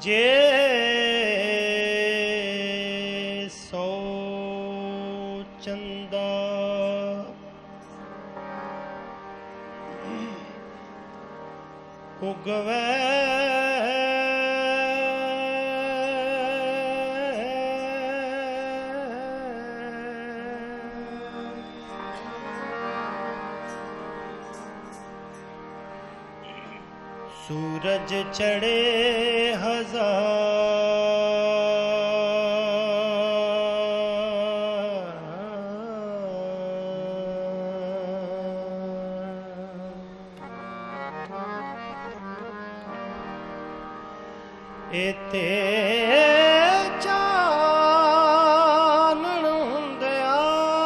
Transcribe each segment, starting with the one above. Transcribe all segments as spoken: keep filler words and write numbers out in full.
जे सौ चंदा उगवे सूरज चढ़े हजार एते चानण हुंदिया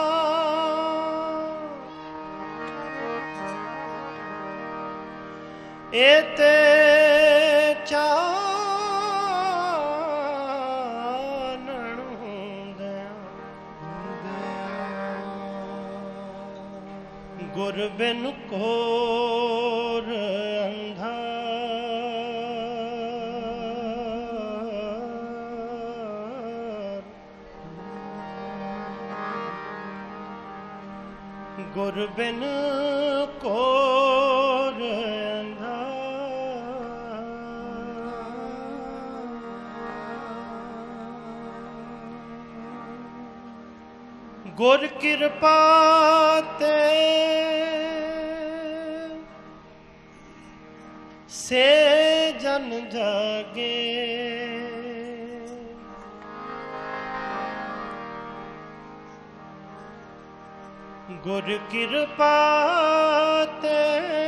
एते चानण हुंदिया गुर बिन कोर अंधा गुर बिन कोर अंधा गुर कृपा ते से जन जागे गुर कृपा ते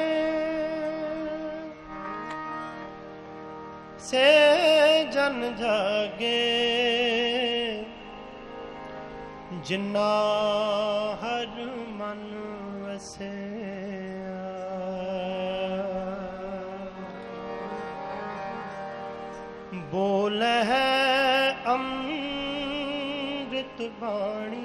से जन जागे जिन्ना हर मन वसे बोल है अमृत बाणी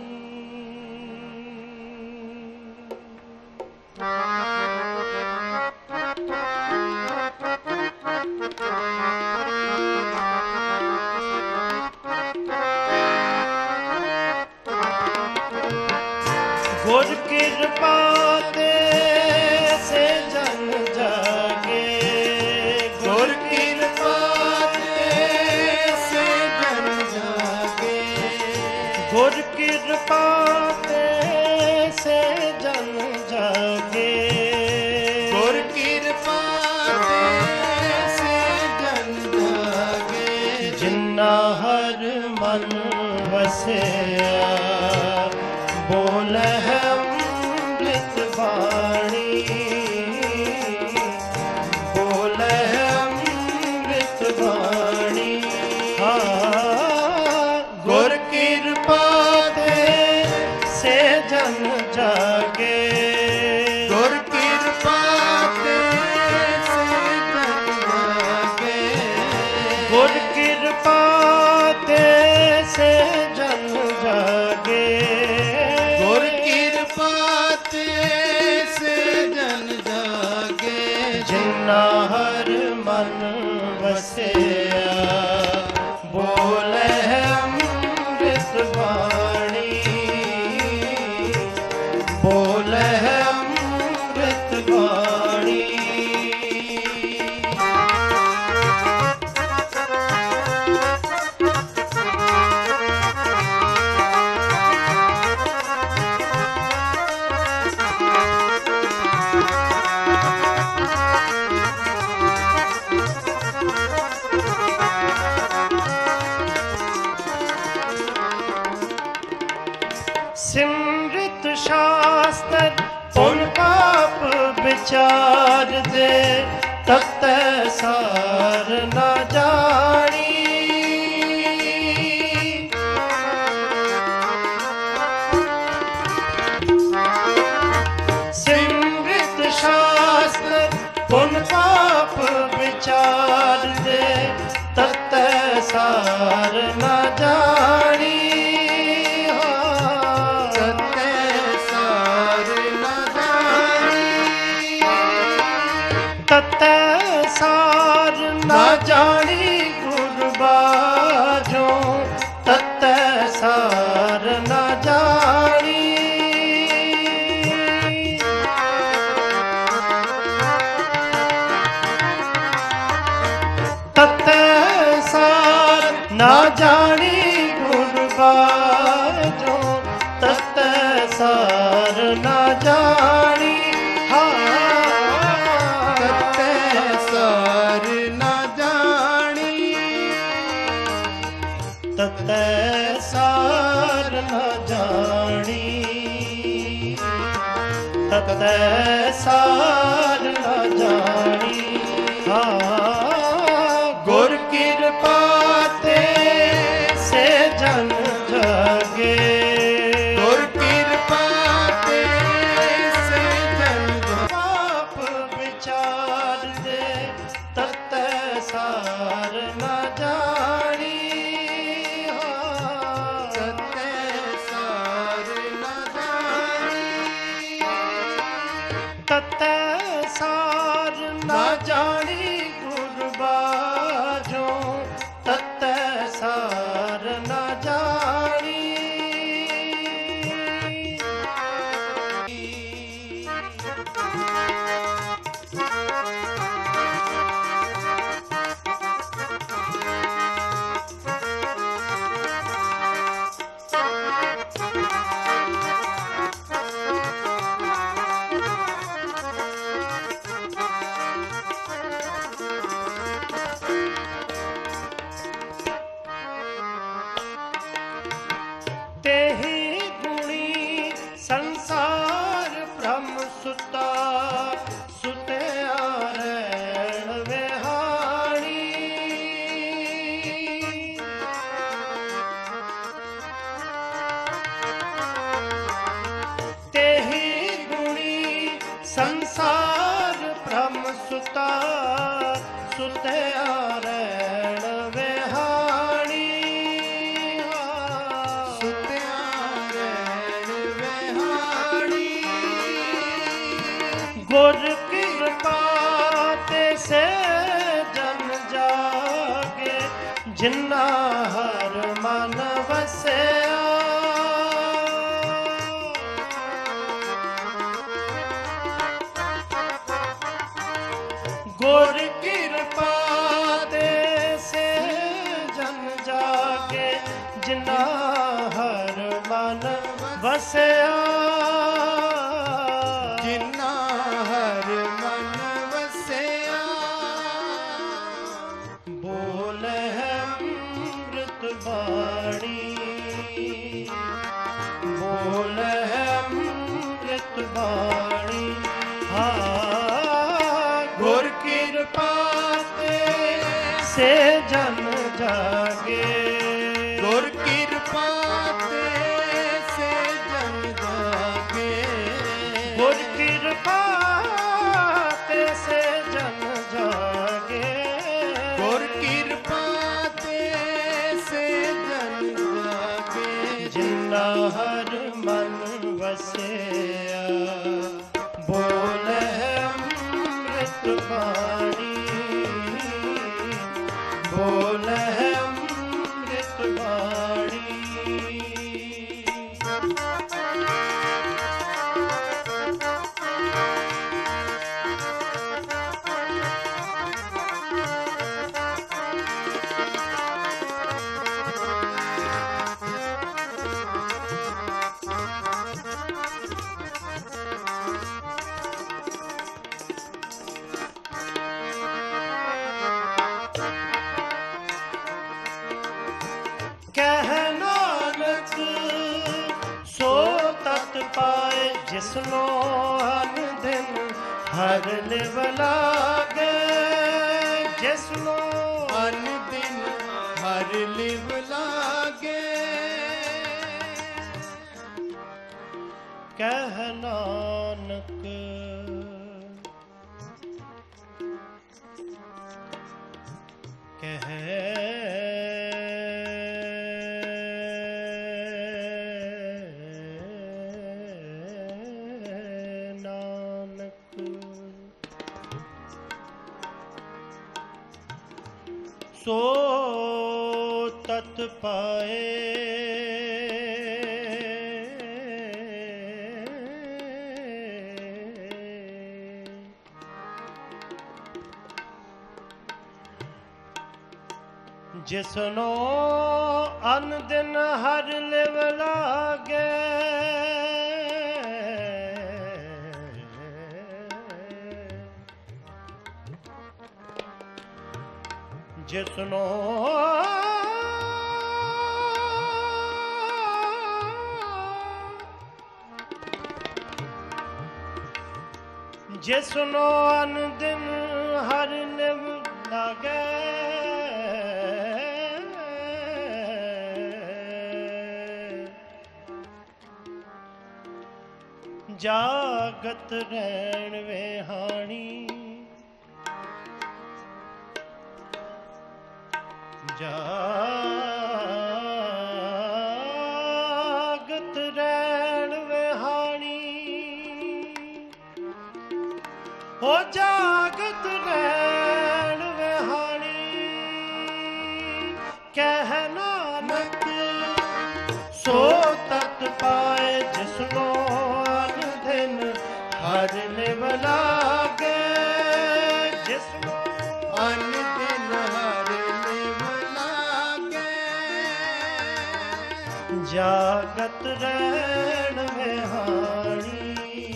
गुर कृपा ते से जन जागे गुर कृपा ते से जन जागे गुर कृपा ते से जन जागे गुर कृपा ते से जन जागे जिन्ना हर मन वसिया बोल है अमृत बाणी बोल है अमृत बाणी हाँ गुर कृपा ते से जन जागे गुर कृपा ते से जन जागे गुर कृपा ते से जन जागे गुर कृपा ते से जन जागे जिन्ना हर मन वसिया बोल है अमृत बाणी बोल है अमृत बाणी सिमृत शास्त्र पुन पाप विचार दे तत सार न जानी सिमृत शास्त्र पुन पाप विचार दे तत सार न जानी तत सार न जानी गुर ਜਾਣੀ, ਤਤੈ ਸਾਰ ਨਾ ਜਾਣੀ, ਤਤੈ ਸਾਰ ਨਾ ਜਾਣੀ, ਤਤੈ ਸਾਰ ਨਾ ਜਾਣੀ। ਹਾਂ ਗੁਰ ਕਿਰਪਾ ਤੇ ਸੇ ਜਨ ਜਾਗੇ, ਗੁਰ ਕਿਰਪਾ ਤੇ ਸੇ ਜਨ ਜਾਗੇ, ਪਾਪ ਵਿਚਾਰ ਦੇ ਤਤੈ ਸਾਰ ਨਾ ਜਾਣੀ, ਤਤੈ ਸਾਰ ਨਾ ਜਾਣੀ, ਤਤੈ ਸਾਰ ਨਾ ਜਾਣੀ ਗੁਰ ਬਾਝੋਂ, ਤਤੈ ਸਾਰ ਨਾ ਜਾਣੀ। तेहि गुणी संसार ब्रह्म सुता, सुत्या रैण विहाणी। तेहि गुणी संसार ब्रह्म सुता, सुत्या रैण विहाणी। गुर किरपा ते से जन जागे, जिन्ना हर मन वसया। गुर किरपा ते से जन जागे, जिन्ना हर मन वसया। ਜਿਨਾ ਹਰ ਮਨ ਵਸਿਆ, ਬੋਲੇ ਅੰਮ੍ਰਿਤ ਬਾਣੀ, ਬੋਲੇ ਅੰਮ੍ਰਿਤ ਬਾਣੀ। ਹਾਂ ਗੁਰ ਕਿਰਪਾ ਤੇ ਸੇ ਜਨ ਜਾਗੇ, ਗੁਰ ਕਿਰਪਾ ਤੇ ਸੇ ਜਨ ਜਾਗੇ, ਗੁਰ ਕਿਰਪਾ ਤੇ ਸੇ ਜਨ ਜਾਗੇ, ਗੁਰ ਕਿਰਪਾ ਤੇ ਸੇ ਜਨ ਜਾਗੇ, ਜਿਨਾ ਹਰ ਮਨ ਵਸਿਆ। ਬੋਲੇ ਅੰਮ੍ਰਿਤ ਬਾਣੀ, ਬੋਲੇ ਅੰਮ੍ਰਿਤ ਬਾਣੀ। ਕਹਿ ਨਾਨਕ ਸੋ ਤਤ ਪਾਏ, ਜਿਸਨੋ ਅਨ ਦਿਨ ਹਰ ਲਿਵ ਲਾਗੇ, ਜਿਸਨੋ ਅਨ ਦਿਨ ਹਰ ਲਿਵ ਲਾਗੇ। ਕਹਿ ਨਾਨਕ ਕਹਿ ਸੋ ਤਤ ਪਾਏ, ਜਿਸਨੋ ਅਨ ਦਿਨ ਹਰ ਲਿਵ ਲਾਗੇ। ਜਿਸਨੋ ਜਿਸਨੋ ਅਨ ਦਿਨ ਹਰ ਨਿਵ ਲਾਗੈ ਜਾਗਤ ਰਹਿਣ ਵਿਹਾਣੀ ਜਾਗਤ ਰਹਿਣ ਵਿਹਾਣੀ ਹੋ ਜਾਗਤ ਰਹਿਣ ਵਿਹਾਣੀ ਕਹਿ ਨਾਨਕ ਸੋ ਤਤ ਪਾਏ ਜਿਸਨੋ ਅਨ ਦਿਨ ਹਰ ਨਿਵ ਲਾਗੈ ਜਿਸਨੋ ਅਨ ਦਿਨ ਹਰ ਨਿਵ ਲਾਗੈ ਜਾਗਤ ਰਹਿਣ ਵਿਹਾਣੀ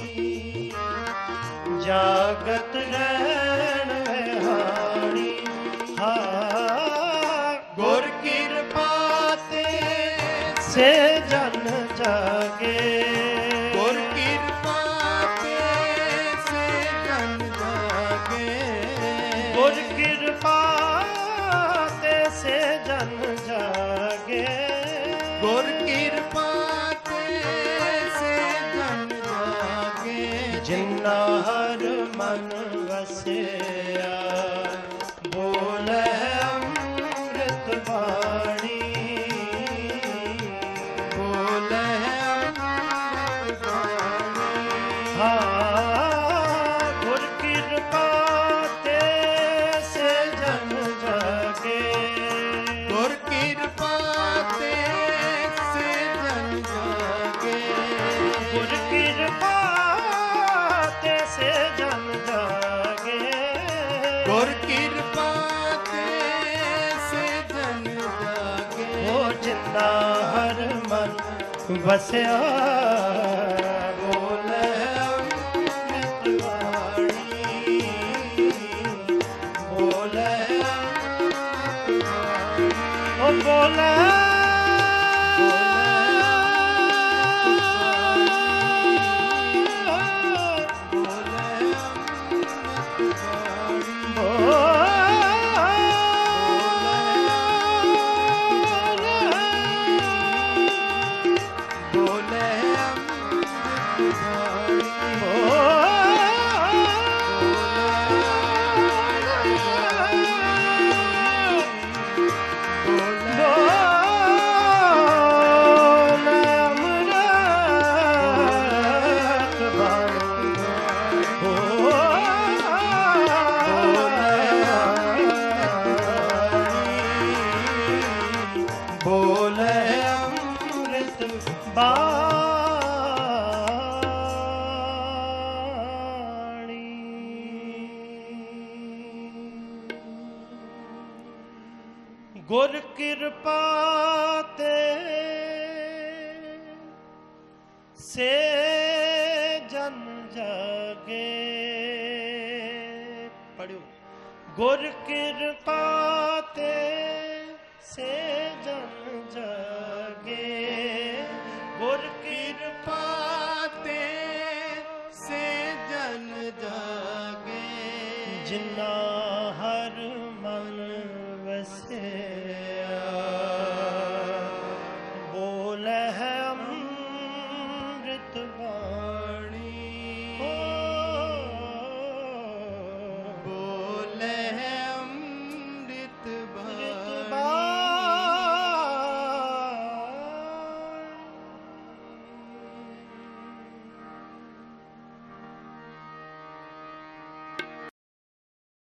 ਜਾਗਤ ਰਹਿਣ ਵਿਹਾਣੀ ਹਾ ਗੁਰ ਕਿਰਪਾ ਤੇ ਸੇ ਜਨ ਜਾਗੇ ਗੁਰ ਕਿਰਪਾ ਤੇ ਸੇ ਜਨ ਜਾਗੇ ਗੁਰ ਕਿਰਪਾ ਤੇ ਸੇ ਜਨ ਜਾਗੇ ਗੁਰ ਕਿਰਪਾ ਤੇ ਸੇ ਜਨ ਜਾਗੇ ਜਿਨ੍ਹਾਂ ਹਰ ਮਨ ਵਸਿਆ ਬੋਲੇ ਅੰਮ੍ਰਿਤ ਬਾਣੀ ਬੋਲੇ ਅੰਮ੍ਰਿਤ ਬਾਣੀ ਹਾਂ ਗੁਰ ਕਿਰਪਾ ਤੇ ਸੇ ਜਨ ਜਾਗੇ ਗੁਰ ਕਿਰਪਾ ਤੇ ਸੇ ਜਨ ਜਾਗੇ ਗੁਰ ਕਿਰਪਾ ਤੇ ਸੇ ਜਨ ਜਾਗੇ ਗੁਰ ਕਿਰਪਾ ਤੇ ਸੇ ਜਨ ਜਾਗੇ ਹੋ ਜਿੰਨਾ ਹਰ ਮਨ ਵਸਿਆ ਬੋਲੇ ਅੰਮ੍ਰਿਤ ਬਾਣੀ ਬੋਲੇ ਅੰਮ੍ਰਿਤ ਬਾਣੀ ਓ ਬੋਲੇ ਗੁਰ ਕਿਰਪਾ ਤੇ ਸੇ ਜਨ ਜਾਗੇ ਪੜਿਓ ਗੁਰ ਕਿਰਪਾ ਤੇ ਸੇ ਜਨ ਜਾਗੇ ਗੁਰ ਕਿਰਪਾ ਤੇ ਸੇ ਜਨ ਜਾਗੇ ਜਿਨ੍ਹਾਂ